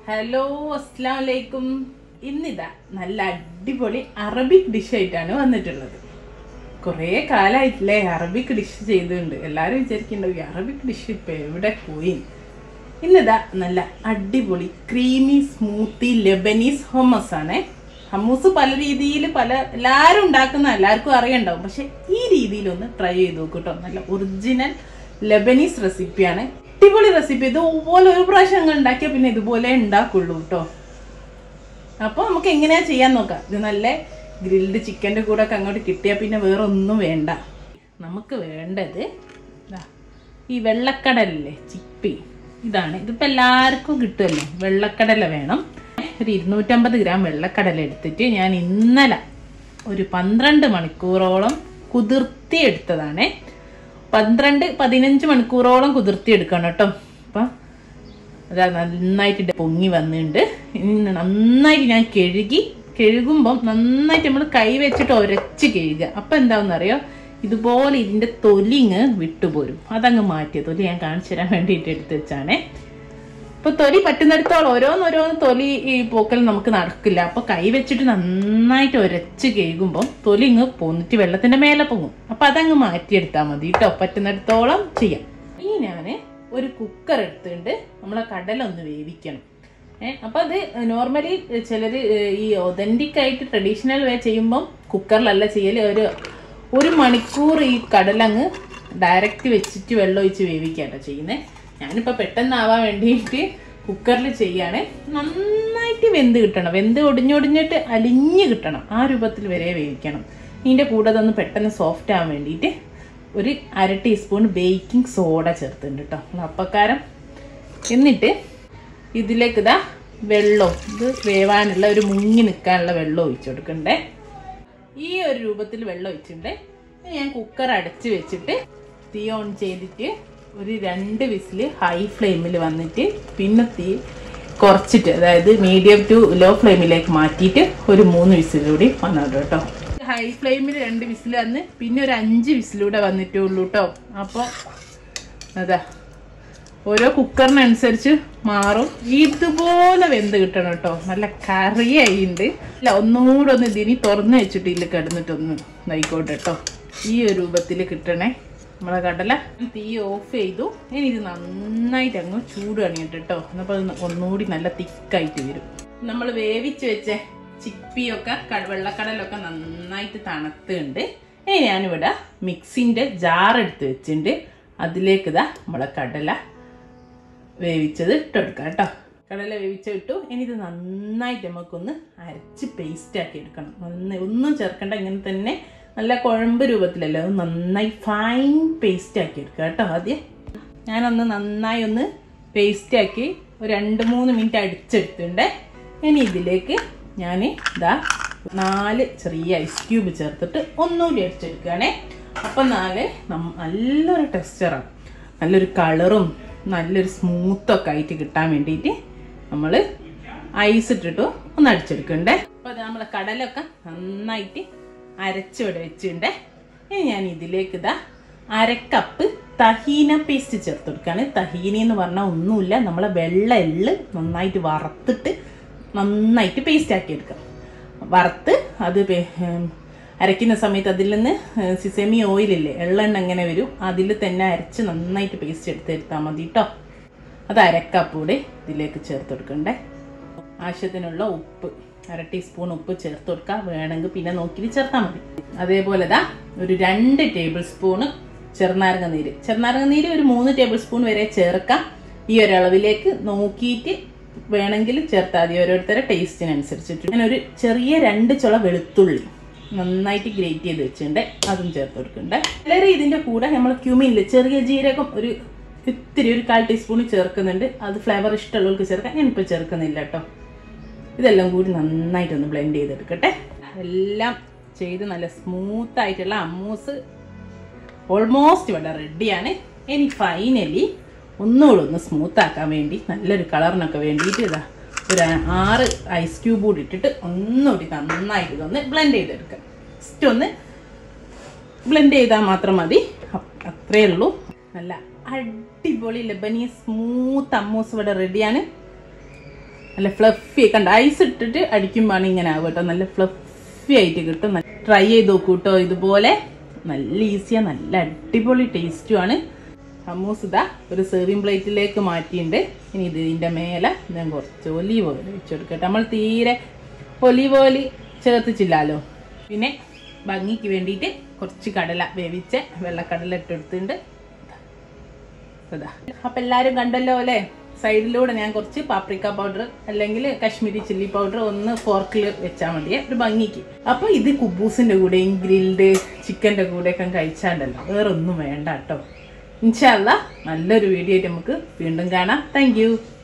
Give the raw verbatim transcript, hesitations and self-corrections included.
Hello, Assalamu alaikum. ഇന്നിതാ നല്ല അടിപൊളി അറബിക് ഡിഷ് ആയിട്ടാണ് വന്നിട്ടുള്ളത്. കുറേ കാലമായിട്ടില്ലേ അറബിക് ഡിഷ് ചെയ്തിട്ടുണ്ട്. എല്ലാവരും വിചാരിക്കുന്നുണ്ടാവും ഈ അറബിക് ഡിഷ് ഇപ്പോൾ എവിടെ പോയി. ഇന്നിതാ നല്ല അടിപൊളി ക്രീമി സ്മൂത്തി ലെബനീസ് ഹമ്മസ് ആണ്. ഹമ്മൂസ് പല രീതിയിൽ പല എല്ലാവരും ഉണ്ടാക്കുന്ന എല്ലാവർക്കും അറിയണ്ടാവും. പക്ഷെ ഈ രീതിയിലൊന്ന് ട്രൈ ചെയ്ത് നോക്കൂട്ടോ. നല്ല ഒറിജിനൽ ലെബനീസ് റെസിപ്പിയാണ്. അടിപൊളി റെസിപ്പി. ഇതുപോലെ ഒരു പ്രാവശ്യം ഉണ്ടാക്കിയാൽ പിന്നെ ഇതുപോലെ ഉണ്ടാക്കുള്ളൂ കേട്ടോ. അപ്പോൾ നമുക്ക് എങ്ങനെയാ ചെയ്യാൻ നോക്കാം. ഇത് നല്ല ഗ്രിൽഡ് ചിക്കൻ്റെ കൂടെ ഒക്കെ അങ്ങോട്ട് കിട്ടിയാൽ പിന്നെ വേറെ ഒന്നും വേണ്ട. നമുക്ക് വേണ്ടത് ഈ വെള്ളക്കടലല്ലേ, ചിപ്പി. ഇതാണ്. ഇതിപ്പോൾ എല്ലാവർക്കും കിട്ടുമല്ലോ. വെള്ളക്കടല വേണം. ഒരു ഇരുന്നൂറ്റമ്പത് ഗ്രാം വെള്ളക്കടല എടുത്തിട്ട് ഞാൻ ഇന്നലെ ഒരു പന്ത്രണ്ട് മണിക്കൂറോളം കുതിർത്തി എടുത്തതാണ്. പന്ത്രണ്ട് പതിനഞ്ച് മണിക്കൂറോളം കുതിർത്തി എടുക്കണം കേട്ടോ. അപ്പം അതാ നന്നായിട്ട് പൊങ്ങി വന്നിട്ടുണ്ട്. ഇനി നന്നായിട്ട് ഞാൻ കഴുകി കഴുകുമ്പം നന്നായിട്ട് നമ്മൾ കൈ വെച്ചിട്ട് ഉരച്ച് കഴുകുക. അപ്പം എന്താണെന്നറിയോ, ഇതുപോലെ ഇതിൻ്റെ തൊലിങ്ങ് വിട്ടുപോരും. അതങ്ങ് മാറ്റിയ തൊലി ഞാൻ കാണിച്ചു തരാൻ വേണ്ടിയിട്ട് എടുത്ത് വെച്ചാണേ. അപ്പോൾ തൊലി പറ്റുന്നിടത്തോളം ഓരോന്നോരോന്ന് തൊലി ഈ പോക്കൽ നമുക്ക് നടക്കില്ല. അപ്പോൾ കൈ വെച്ചിട്ട് നന്നായിട്ട് ഉരച്ച് കഴുകുമ്പം തൊലി ഇങ്ങ് പോന്നിട്ട് വെള്ളത്തിൻ്റെ മേലെ പൊങ്ങും. അപ്പം അതങ്ങ് മാറ്റിയെടുത്താൽ മതി കേട്ടോ. പറ്റുന്നിടത്തോളം ചെയ്യാം. ഇനി ഞാൻ ഒരു കുക്കർ എടുത്തിട്ടുണ്ട്. നമ്മളെ കടല ഒന്ന് വേവിക്കണം. ഏഹ് അപ്പം അത് നോർമലി ചിലർ ഈ ഒതൻറ്റിക് ആയിട്ട് ട്രഡീഷണൽ വേ ചെയ്യുമ്പം കുക്കറിലല്ല ചെയ്യൽ. ഒരു ഒരു മണിക്കൂർ ഈ കടലങ്ങ് ഡയറക്റ്റ് വെച്ചിട്ട് വെള്ളം ഒഴിച്ച് വേവിക്കാട്ടോ ചെയ്യുന്നത്. ഞാനിപ്പോൾ പെട്ടെന്നാവാൻ വേണ്ടിയിട്ട് കുക്കറിൽ ചെയ്യാണ്. നന്നായിട്ട് വെന്ത് കിട്ടണം. വെന്ത് ഒടിഞ്ഞൊടിഞ്ഞിട്ട് അലിഞ്ഞ് കിട്ടണം. ആ രൂപത്തിൽ വരെ വേവിക്കണം. ഇതിൻ്റെ കൂടെ അതൊന്ന് പെട്ടെന്ന് സോഫ്റ്റ് ആവാൻ വേണ്ടിയിട്ട് ഒരു അര ടീസ്പൂൺ ബേക്കിംഗ് സോഡ ചേർത്തിട്ടുണ്ട് കേട്ടോ. അപ്പക്കാരം. എന്നിട്ട് ഇതിലേക്ക് ഇതാ വെള്ളം, ഇത് വേവാനുള്ള ഒരു മുങ്ങി നിൽക്കാനുള്ള വെള്ളം ഒഴിച്ചു കൊടുക്കണ്ടേ. ഈ ഒരു രൂപത്തിൽ വെള്ളം ഒഴിച്ചിട്ടുണ്ട്. ഞാൻ കുക്കർ അടച്ച് വെച്ചിട്ട് തീ ഓൺ ചെയ്തിട്ട് ഒരു രണ്ട് വിസില് ഹൈ ഫ്ലെയിമിൽ വന്നിട്ട് പിന്നെ തീ കുറച്ചിട്ട്, അതായത് മീഡിയം ടു ലോ ഫ്ലെയിമിലേക്ക് മാറ്റിയിട്ട് ഒരു മൂന്ന് വിസിലൂടെ വന്നിട്ട് കേട്ടോ. ഹൈ ഫ്ലെയിമിൽ രണ്ട് വിസിൽ വന്ന് പിന്നെ ഒരു അഞ്ച് വിസിലൂടെ വന്നിട്ടേ ഉള്ളൂ കേട്ടോ. അപ്പോൾ അതാ ഓരോ കുക്കറിനനുസരിച്ച് മാറും. ഇതുപോലെ വെന്ത് കിട്ടണം കേട്ടോ. നല്ല കറിയായിട്ടുണ്ട്. അല്ല ഒന്നുകൂടെ ഒന്ന് ഇതിനി തുറന്ന് വെച്ചിട്ട് ഇതിൽ കിടന്നിട്ടൊന്ന് ഇതായിക്കോട്ടെ കേട്ടോ. ഈ ഒരു രൂപത്തിൽ കിട്ടണേ നമ്മളെ കടല. തീ ഓഫ് ചെയ്തു. ഇനി ഇത് നന്നായിട്ട് അങ്ങ് ചൂട് കണിയിട്ട് കേട്ടോ. എന്നപ്പോൾ അത് ഒന്നുകൂടി നല്ല തിക്കായിട്ട് വരും. നമ്മൾ വേവിച്ച് വെച്ച ചിപ്പിയൊക്കെ വെള്ളക്കടലൊക്കെ നന്നായിട്ട് തണുത്തുണ്ട്. ഇനി ഞാനിവിടെ മിക്സിൻ്റെ ജാർ എടുത്ത് വെച്ചിട്ടുണ്ട്. അതിലേക്ക് ഇതാ നമ്മളെ കടല വേവിച്ചത് ഇട്ടെടുക്കാം കേട്ടോ. കടല വേവിച്ച ഇട്ടു. ഇനി ഇത് നന്നായിട്ട് നമുക്കൊന്ന് അരച്ച് പേസ്റ്റ് ആക്കി എടുക്കണം. നന്നായി ഒന്നും ചേർക്കേണ്ട, ഇങ്ങനെ തന്നെ നല്ല കുഴമ്പ് രൂപത്തിലല്ലോ. അത് നന്നായി ഫൈൻ പേസ്റ്റ് ആക്കി എടുക്കുക കേട്ടോ. ആദ്യം ഞാനൊന്ന് നന്നായി ഒന്ന് പേസ്റ്റ് ആക്കി ഒരു രണ്ട് മൂന്ന് മിനിറ്റ് അടിച്ചെടുത്തിട്ടുണ്ട്. ഇനി ഇതിലേക്ക് ഞാൻ ഇതാ നാല് ചെറിയ ഐസ് ക്യൂബ് ചേർത്തിട്ട് ഒന്നുകൂടി അടിച്ചെടുക്കുകയാണേ. അപ്പം നാല് നല്ലൊരു ടെക്സ്ചറാണ്, നല്ലൊരു കളറും നല്ലൊരു സ്മൂത്തൊക്കെ ആയിട്ട് കിട്ടാൻ വേണ്ടിയിട്ട് നമ്മൾ ഐസ് ഇട്ടിട്ട് ഒന്ന് അടിച്ചെടുക്കണ്ടേ. അപ്പോൾ അത് നമ്മളെ കടലൊക്കെ നന്നായിട്ട് അരച്ചിവിടെ വെച്ചിട്ടുണ്ട്. ഇനി ഞാൻ ഇതിലേക്ക് ഇതാ അരക്കപ്പ് തഹീന പേസ്റ്റ് ചേർത്ത് കൊടുക്കുകയാണ്. തഹീന എന്ന് പറഞ്ഞാൽ ഒന്നുമില്ല, നമ്മളെ വെള്ള എള്ള് നന്നായിട്ട് വറുത്തിട്ട് നന്നായിട്ട് പേസ്റ്റ് ആക്കി എടുക്കാം. വറുത്ത് അത് അരയ്ക്കുന്ന സമയത്ത് അതിൽ നിന്ന് സിസമി ഓയിലില്ലേ, എള്ളെണ്ണ എങ്ങനെ വരും, അതിൽ തന്നെ അരച്ച് നന്നായിട്ട് പേസ്റ്റ് എടുത്തെടുത്താൽ മതി കേട്ടോ. അത് അരക്കപ്പ് കൂടെ ഇതിലേക്ക് ചേർത്ത് കൊടുക്കണ്ടേ. ആവശ്യത്തിനുള്ള ഉപ്പ് അര ടീസ്പൂൺ ഉപ്പ് ചേർത്ത് കൊടുക്കുക. വേണമെങ്കിൽ പിന്നെ നോക്കിയിട്ട് ചേർത്താൽ മതി. അതേപോലെ ദാ ഒരു രണ്ട് ടേബിൾ സ്പൂണ് ചെറുനാരങ്ങ നീര്. ചെറുനാരങ്ങ നീര് ഒരു മൂന്ന് ടേബിൾ സ്പൂൺ വരെ ചേർക്കാം. ഈ ഒരളവിലേക്ക് നോക്കിയിട്ട് വേണമെങ്കിൽ ചേർത്താൽ മതി, ഓരോരുത്തരുടെ ടേസ്റ്റിനനുസരിച്ചിട്ട്. ഞാൻ ഒരു ചെറിയ രണ്ട് ചുള വെളുത്തുള്ളി നന്നായിട്ട് ഗ്രേറ്റ് ചെയ്ത് വെച്ചിട്ടുണ്ട്, അതും ചേർത്ത് കൊടുക്കണ്ടേ. ചിലർ ഇതിൻ്റെ കൂടെ നമ്മൾ ക്യൂമിനില് ചെറിയ ജീരകം ഒരു ഇത്തിരി ഒരു കാൽ ടീസ്പൂൺ ചേർക്കുന്നുണ്ട്. അത് ഫ്ലേവർ ഇഷ്ടമുള്ളവർക്ക് ചേർക്കാം. ഞാനിപ്പോൾ ചേർക്കുന്നില്ല കേട്ടോ. ഇതെല്ലാം കൂടി നന്നായിട്ടൊന്ന് ബ്ലെൻഡ് ചെയ്തെടുക്കട്ടെ. എല്ലാം ചെയ്ത് നല്ല സ്മൂത്ത് ആയിട്ടുള്ള അമ്മൂസ് ഓൾമോസ്റ്റ് ഇവിടെ റെഡിയാണ്. ഇനി ഫൈനലി ഒന്നുകൂടെ ഒന്ന് സ്മൂത്ത് ആക്കാൻ വേണ്ടി നല്ലൊരു കളറിനൊക്കെ വേണ്ടിയിട്ട് ഇതാ ഒരു ആറ് ഐസ് ക്യൂബ് കൂടി ഇട്ടിട്ട് ഒന്നുകൂടി നന്നായിട്ട് ഇതൊന്ന് ബ്ലെൻഡ് ചെയ്തെടുക്കാം. ജസ്റ്റ് ഒന്ന് ബ്ലെൻഡ് ചെയ്താൽ മാത്രം മതി. അത്രയേ ഉള്ളൂ. നല്ല അടിപൊളി ലെബനീസ് സ്മൂത്ത് അമ്മൂസ് ഇവിടെ റെഡിയാണ്. നല്ല ഫ്ലഫി കണ്ട ഐസ് ഇട്ടിട്ട് അടിക്കുമ്പോഴാണ് ഇങ്ങനെ ആവും കേട്ടോ. നല്ല ഫ്ലഫി ആയിട്ട് കിട്ടും. ട്രൈ ചെയ്ത് നോക്കൂ കേട്ടോ. ഇതുപോലെ നല്ല ഈസിയാണ്, നല്ല അടിപൊളി ടേസ്റ്റുമാണ്. ഹമ്മൂസ് ഇതാ ഒരു സെർവിങ് പ്ലേറ്റിലേക്ക് മാറ്റിയിട്ടുണ്ട്. ഇനി ഇതിൻ്റെ മേലെ ഞാൻ കുറച്ച് ഒലീവ് ഓയിൽ വെച്ച് കൊടുക്കട്ടെ. നമ്മൾ തീരെ ഒലീവ് ഓയിൽ ചേർത്തിച്ചില്ലല്ലോ. പിന്നെ ഭംഗിക്ക് വേണ്ടിയിട്ട് കുറച്ച് കടല വേവിച്ച വെള്ളക്കടല ഇട്ടെടുത്തിട്ടുണ്ട്. അതാ അപ്പം എല്ലാവരും കണ്ടല്ലോ അല്ലേ. സൈഡിലൂടെ ഞാൻ കുറച്ച് പാപ്രിക്ക പൗഡർ അല്ലെങ്കിൽ കാശ്മീരി ചില്ലി പൗഡർ ഒന്ന് ഫോർക്കിൽ വെച്ചാൽ മതിയെ ഒരു ഭംഗിക്ക്. അപ്പോൾ ഇത് കുബൂസിൻ്റെ കൂടെയും ഗ്രിൽഡ് ചിക്കൻ്റെ കൂടെയൊക്കെ കഴിച്ചാണ്ടല്ലോ, വേറെ ഒന്നും വേണ്ട കേട്ടോ. ഇൻഷാ അല്ലാഹ് നല്ലൊരു വീഡിയോ ആയിട്ട് നമുക്ക് വീണ്ടും കാണാം. Thank U.